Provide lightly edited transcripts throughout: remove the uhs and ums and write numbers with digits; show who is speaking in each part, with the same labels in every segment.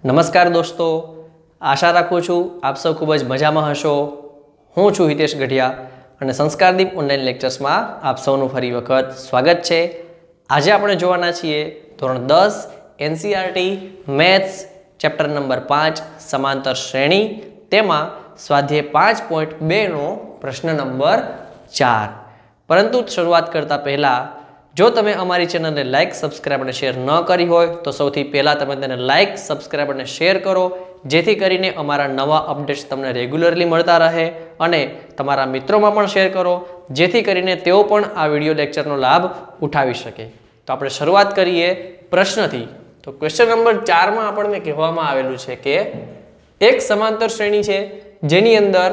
Speaker 1: નમસ્કાર દોસ્તો, આશા રાખું છું આપ સૌ ખૂબ જ મજામાં હશો। હું છું હિતેશ ગઢિયા અને સંસ્કારદીપ ઓનલાઈન લેક્ચર્સમાં આપ સૌનું ફરી વખત સ્વાગત છે। આજે આપણે જોવાના છીએ ધોરણ 10 એનસીઈઆરટી મેથ્સ ચેપ્ટર નંબર 5 સમાંતર શ્રેણી, તેમાં સ્વાધ્યાય 5.2 નો પ્રશ્ન નંબર 4। પરંતુ શરૂઆત કરતા પહેલા જો તમે અમારી ચેનલને લાઇક, સબસ્ક્રાઇબ અને શેર ન કરી હોય તો સૌથી પહેલાં તમે તેને લાઇક, સબસ્ક્રાઇબ અને શેર કરો, જેથી કરીને અમારા નવા અપડેટ્સ તમને રેગ્યુલરલી મળતા રહે, અને તમારા મિત્રોમાં પણ શેર કરો, જેથી કરીને તેઓ પણ આ વિડીયો લેક્ચરનો લાભ ઉઠાવી શકે। તો આપણે શરૂઆત કરીએ પ્રશ્નથી। તો ક્વેશ્ચન નંબર 4માં આપણને કહેવામાં આવેલું છે કે એક સમાંતર શ્રેણી છે જેની અંદર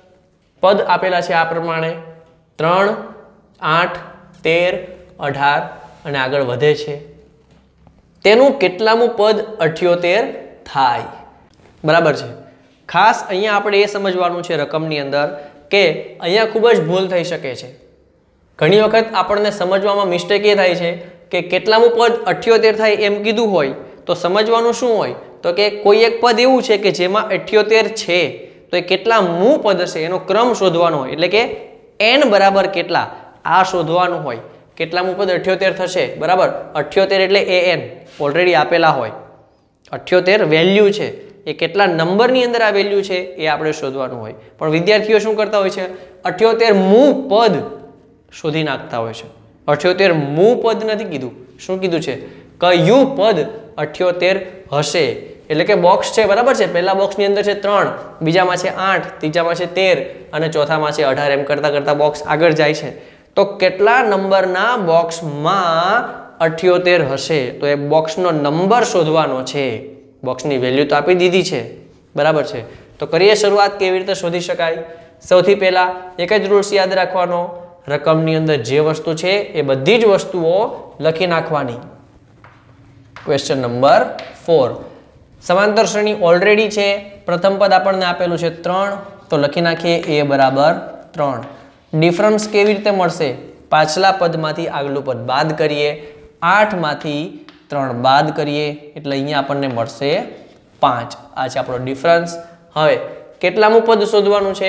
Speaker 1: પદ આપેલા છે આ પ્રમાણે 3, 8, 13, 18 અને આગળ વધે છે। તેનું કેટલામું પદ 78 થાય? બરાબર છે। ખાસ અહીંયા આપણે એ સમજવાનું છે રકમની અંદર કે અહીંયા ખૂબ જ ભૂલ થઈ શકે છે। ઘણી વખત આપણને સમજવામાં મિસ્ટેક એ થાય છે કે કેટલામું પદ 78 થાય એમ કીધું હોય તો સમજવાનું શું હોય, તો કે કોઈ એક પદ એવું છે કે જેમાં 78 છે તો એ કેટલામું પદ હશે એનો ક્રમ શોધવાનો હોય, એટલે કે n બરાબર કેટલા આ શોધવાનું હોય। કેટલામું પદ 78 થશે, બરાબર। 78 એટલે an ઓલરેડી આપેલા હોય, 78 વેલ્યુ છે, એ કેટલા નંબરની અંદર આ વેલ્યુ છે એ આપણે શોધવાનું હોય। પણ વિદ્યાર્થીઓ શું કરતા હોય છે, 78 મું પદ શોધી નાખતા હોય છે। 78 મું પદ નથી કીધું, શું કીધું છે, કયું પદ 78 હશે, એટલે કે બોક્સ છે, બરાબર છે। પહેલા બોક્સની અંદર છે 3, બીજામાં છે 8, ત્રીજામાં છે 13 અને ચોથામાં છે 18, એમ કરતા કરતા બોક્સ આગળ જાય છે। તો કેટલા નંબરના બોક્સમાં 78 હશે, તો એ બોક્સનો નંબર શોધવાનો છે। બોક્સની વેલ્યુ તો આપી દીધી છે, બરાબર છે। તો કરીએ શરૂઆત કેવી રીતે શોધી શકાય। સૌથી પહેલા એક જ રૂલ્સ યાદ રાખવાનો, રકમની અંદર જે વસ્તુ છે એ બધી જ વસ્તુઓ લખી નાખવાની। ક્વેશ્ચન નંબર 4, સમાંતર શ્રેણી ઓલરેડી છે, પ્રથમ પદ આપણને આપેલું છે 3, તો લખી નાખીએ a બરાબર 3। ડિફરન્સ કેવી રીતે મળશે, પાછલા પદમાંથી આગલું પદ બાદ કરીએ, 8 માંથી 3 બાદ કરીએ એટલે અહીંયા આપણને મળશે 5। આ છે આપણો ડિફરન્સ। હવે કેટલામું પદ શોધવાનું છે,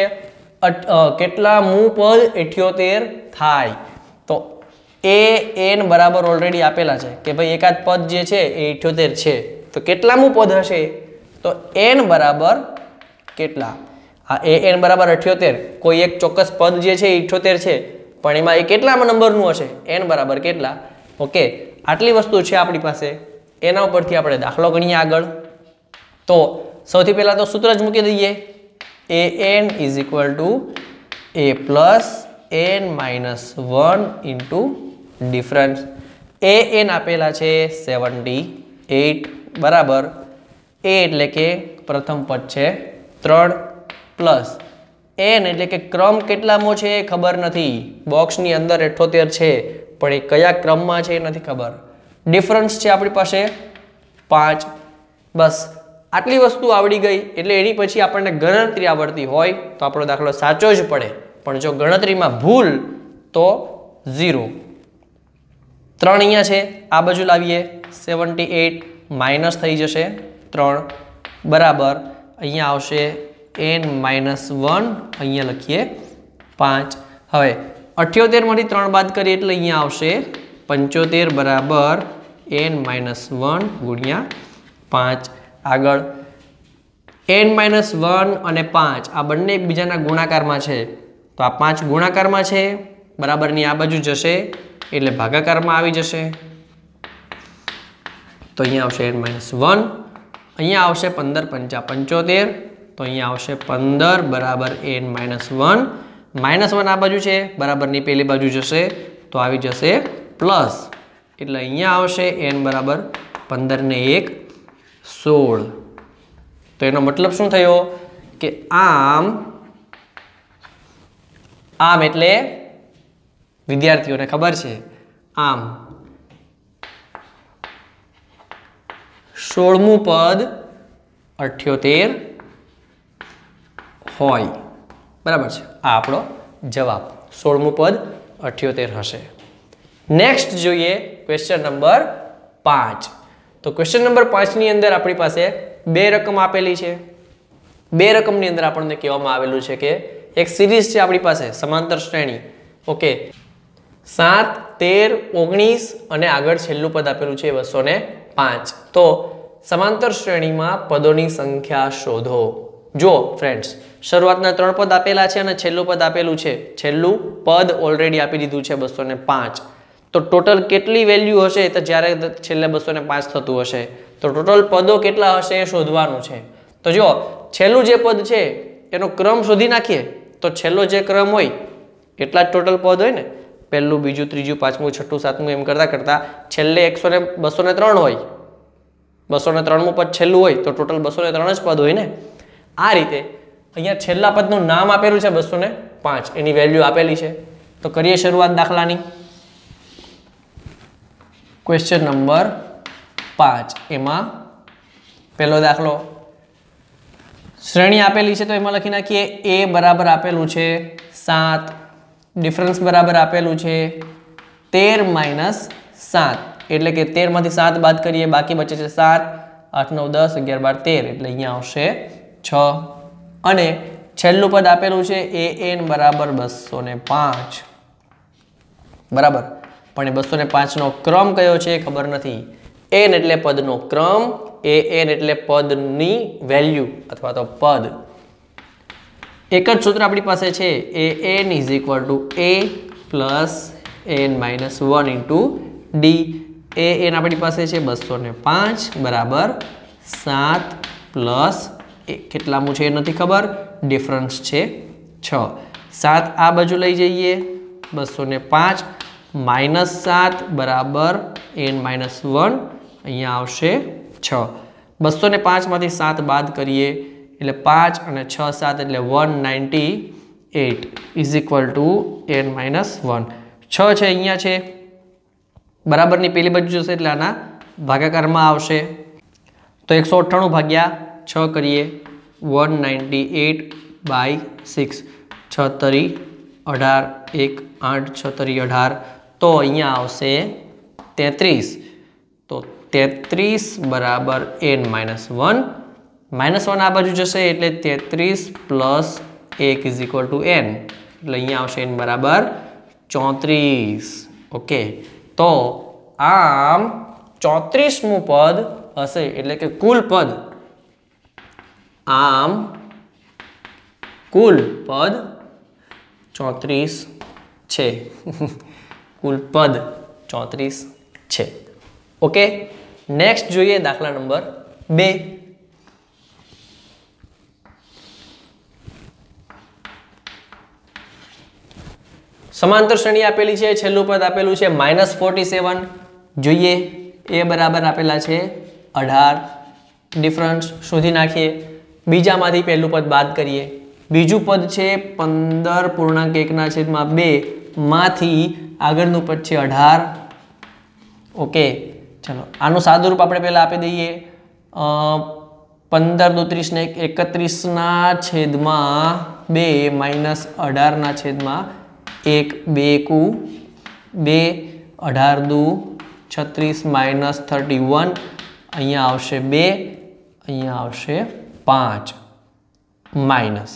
Speaker 1: કેટલામું પદ 78 થાય, તો a n બરાબર ઓલરેડી આપેલા છે કે ભાઈ એકાદ પદ જે છે એ 78 છે, તો કેટલામું પદ હશે, તો n બરાબર કેટલા, આ an બરાબર 78, કોઈ એક ચોક્કસ પદ જે છે 78 છે, પણ એમાં એ કેટલા નંબરનું હશે, n બરાબર કેટલા। ઓકે, આટલી વસ્તુ છે આપણી પાસે, એના ઉપરથી આપણે દાખલો ગણીએ આગળ। તો સૌથી પહેલા તો સૂત્ર જ મૂકી દઈએ, an = a + n - 1 into difference. an આપેલા છે 78, બરાબર, a એટલે કે પ્રથમ પદ છે 3 પ્લસ n એટલે કે ક્રમ કેટલામો છે એ ખબર નથી, બોક્સની અંદર 78 છે પણ એ કયા ક્રમમાં છે એ નથી ખબર, ડિફરન્સ છે આપણી પાસે 5। બસ આટલી વસ્તુ આવડી ગઈ એટલે એની પછી આપણને ગણતરી આવડતી હોય તો આપણો દાખલો સાચો જ પડે, પણ જો ગણતરીમાં ભૂલ તો 0। 3 અહીંયા છે, આ બાજુ લાવીએ 78 માઇનસ થઈ જશે 3, બરાબર, અહીંયા આવશે n - 1, અહીંયા લખીએ 5। હવે 78 માંથી 3 બાદ કરીએ એટલે અહીંયા આવશે 75 બરાબર n - 1 ગુણ્યા 5। આગળ n - 1 અને 5 આ બંને એકબીજાના ગુણાકારમાં છે, તો આ 5 ગુણાકારમાં છે, બરાબરની આ બાજુ જશે એટલે ભાગાકારમાં આવી જશે, તો અહીંયા આવશે n - 1, અહીંયા આવશે 15 × 5 = 75, તો અહીંયા આવશે 15 બરાબર n - 1, -1 આ બાજુ છે, બરાબરની પેલી બાજુ જશે તો આવી જશે પ્લસ, એટલે અહીંયા આવશે n બરાબર 15 ને 1 16। તો એનો મતલબ શું થયો કે આમ એટલે વિદ્યાર્થીઓને ખબર છે, આમ 16મું પદ 78 હોય, બરાબર છે। આ આપણો જવાબ 16મું પદ 78 હશે। નેક્સ્ટ જોઈએ ક્વેશ્ચન નંબર 5। તો ક્વેશ્ચન નંબર 5 ની અંદર આપણી પાસે બે રકમ આપેલી છે, બે રકમની અંદર આપણને કહેવામાં આવેલું છે કે એક સિરીઝ છે આપણી પાસે સમાંતર શ્રેણી, ઓકે, 7, 13, 19 અને આગળ છેલ્લું પદ આપેલું છે 205. તો સમાંતર શ્રેણીમાં પદોની સંખ્યા શોધો. જો ફ્રેન્ડ્સ, શરૂઆતના 3 પદ આપેલા છે અને છેલ્લું પદ આપેલું છે. છેલ્લું પદ ઓલરેડી આપી દીધું છે 205. તો ટોટલ કેટલી વેલ્યુ હશે તો જ્યારે છેલ્લે 205 થતું હશે તો ટોટલ પદો કેટલા હશે એ શોધવાનું છે. તો જો છેલ્લું જે પદ છે એનો ક્રમ શોધી નાખીએ તો છેલ્લો જે ક્રમ હોય એટલા જ ટોટલ પદ હોય ને, પહેલું, બીજું, ત્રીજું, પાંચમું, છઠ્ઠું, સાતમું એમ કરતા કરતા છેલ્લે 203 હોય, 203મું પદ છેલ્લું હોય તો ટોટલ 203 જ પદ હોય ને. આ રીતે અહીંયા છેલ્લા પદનું નામ આપેલું છે 205, એની વેલ્યુ આપેલી છે. તો કરીએ શરૂઆત દાખલાની. ક્વેશ્ચન નંબર 5, એમાં પહેલો દાખલો, શ્રેણી આપેલી છે તો એમાં લખી નાખીએ a બરાબર આપેલું છે 7, ડિફરન્સ બરાબર આપેલું છે 13 - 7, એટલે કે 13 માંથી 7 બાદ કરીએ, બાકી બચે છે 7, 8, 9, 10, 11, 12, 13, એટલે અહીંયા આવશે 6. અને છેલ્લું પદ આપેલું છે an બરાબર 205, બરાબર, પણ એ 205 નો ક્રમ કયો છે ખબર નથી. n એટલે પદનો ક્રમ, an એટલે પદની વેલ્યુ અથવા તો પદ. એક જ સૂત્ર આપણી પાસે છે, an = a plus n - 1 into d. an આપણી પાસે છે 205 બરાબર 7 પ્લસ કેટલામું છે એ નથી ખબર, ડિફરન્સ છે 6. 7 આ બાજુ લઈ જઈએ, 205 -7 બરાબર n - 1, અહીંયા આવશે 6. 205 માંથી 7 બાદ કરીએ એટલે 5 અને 6, 7 એટલે 198 = n - 1. 6 છે અહીંયા છે, બરાબરની પેલી બાજુ જશે એટલે આના ભાગાકારમાં આવશે. તો 198 ભાગ્યા 6 કરીએ, 198/6, 6 તરી 18, 1 8, 6 તરી 18, તો અહીંયા આવશે 33. તો 33 બરાબર n - 1, -1 આ બાજુ જશે એટલે 33 પ્લસ 1 = n, એટલે અહીંયા આવશે n બરાબર 34. ઓકે, તો આમ 34મું પદ હશે, એટલે કે કુલ પદ, આમ કુલ પદ 34 છે. કુલ પદ 34 છે. ઓકે, નેક્સ્ટ જોઈએ દાખલા નંબર 2. સમાંતર શ્રેણી આપેલી છે, છેલ્લું પદ આપેલું છે -47. જોઈએ, a બરાબર આપેલા છે 18, ડિફરન્સ શોધી નાખીએ. બીજામાંથી પહેલું પદ બાદ કરીએ, બીજું પદ છે 15.1/2 માંથી આગળનું પદ છે 18. ઓકે, ચલો આનું સાદું રૂપ આપણે પહેલા આપી દઈએ. 15 × 30 ને 31/2 માઇનસ 18/1, 2 કુ 2, 18 દુ 36 માઇનસ 31, અહીંયા આવશે 2, અહીંયા આવશે 5 માઇનસ.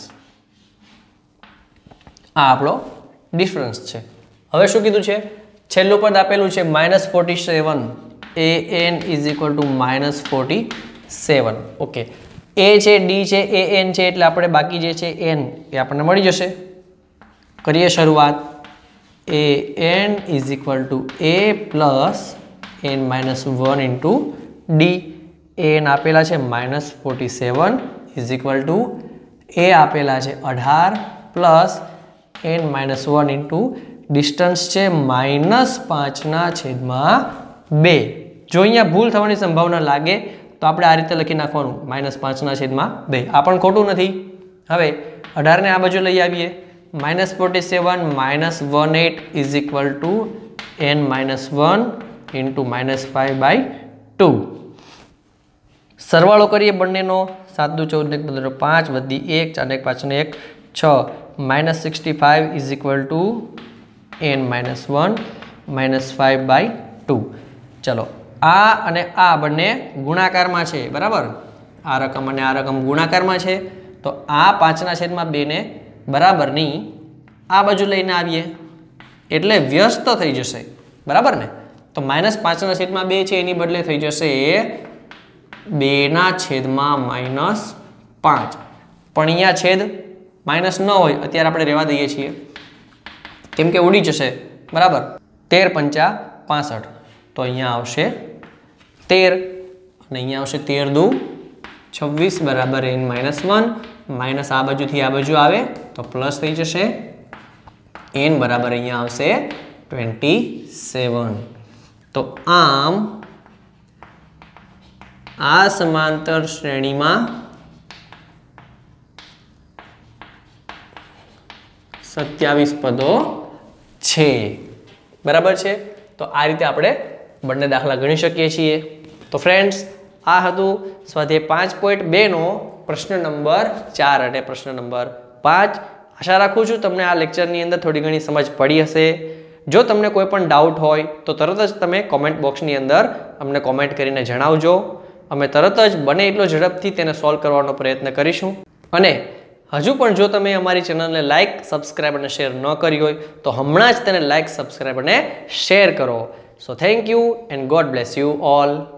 Speaker 1: આ આપણો ડિફરન્સ છે. હવે શું કીધું છે? છેલ્લું પદ આપેલું છે -47, an = -47. ઓકે, a છે, d છે, an છે, એટલે આપણે બાકી જે છે n એ આપણને મળી જશે. કરીએ શરૂઆત. an = a plus n - 1 into d. an આપેલા છે -47 = a આપેલા છે 18 plus n - 1 into ડિસ્ટન્સ છે -5/2. જો અહીંયા ભૂલ થવાની સંભાવના લાગે તો આપણે આ રીતે લખી નાખવાનું -5/2. આ પણ ખોટું નથી. હવે 18 ને આ બાજુ લઈ આવીએ, -47 - 18 = n - 1 into -5/2. સરવાળો કરીએ બંનેનો, 7 દુ 14 ને 15 5 વધી 1 4 ને 5 ને 1 6, -65 = n - 1 -5/2. ચલો, આ અને આ બંને ગુણાકારમાં છે, બરાબર. આ રકમ અને આ રકમ ગુણાકારમાં છે, તો આ 5/2 ને બરાબરની આ બાજુ લઈને આવીએ એટલે વ્યસ્ત થઈ જશે, બરાબર ને? તો -5/2 છે એની બદલે થઈ જશે 2/-5, પણ અહીંયા છેદ માઇનસ ન હોય, અત્યારે આપણે રહેવા દઈએ છીએ કેમ કે ઉડી જશે, બરાબર? 13×5 = 65, તો અહીંયા આવશે 13 અને અહીંયા આવશે 13×2 = 26 બરાબર n-1, માઇનસ આ બાજુથી આ બાજુ આવે તો પ્લસ થઈ જશે, n બરાબર અહીંયા આવશે 27. તો આમ આ સમાંતર શ્રેણીમાં 27 પદો છે, બરાબર છે? તો આ રીતે આપણે બંને દાખલા ગણી શકીએ છીએ. તો ફ્રેન્ડ્સ, આ હતું સ્વાધ્યાય 5.2 નો પ્રશ્ન નંબર 4 અને પ્રશ્ન નંબર 5. આશા રાખું છું તમને આ લેક્ચરની અંદર થોડી ઘણી સમજ પડી હશે. જો તમને કોઈ પણ ડાઉટ હોય તો તરત જ તમે કોમેન્ટ બોક્સની અંદર અમને કોમેન્ટ કરીને જણાવજો. અમે તરત જ બને એટલો ઝડપથી તેને સોલ્વ કરવાનો પ્રયત્ન કરીશું. અને હજુ પણ જો તમે અમારી ચેનલને લાઇક, સબસ્ક્રાઇબ અને શેર ન કરી હોય તો હમણાં જ તેને લાઇક, સબસ્ક્રાઇબ અને શેર કરો. So thank you and God bless you all.